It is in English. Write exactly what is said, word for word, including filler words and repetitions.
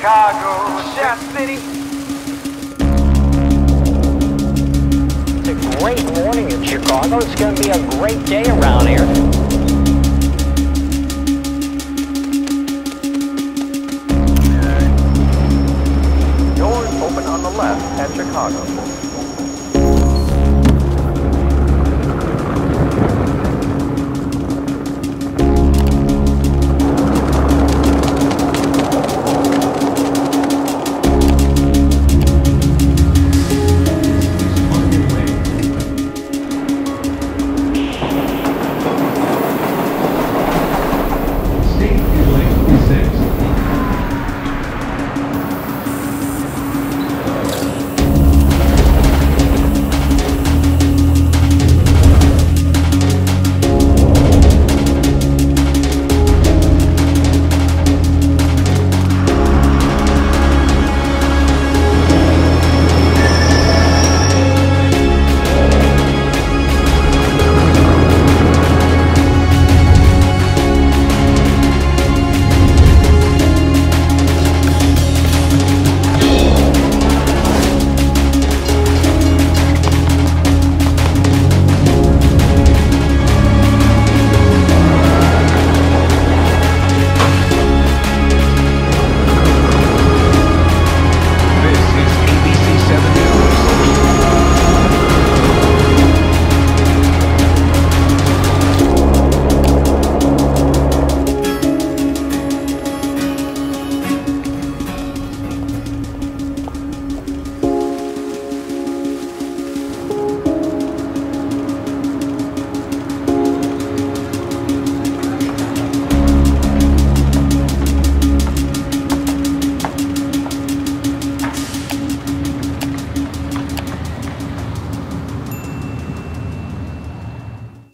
Chicago, Shot City. It's a great morning in Chicago. It's going to be a great day around here. Doors open on the left at Chicago.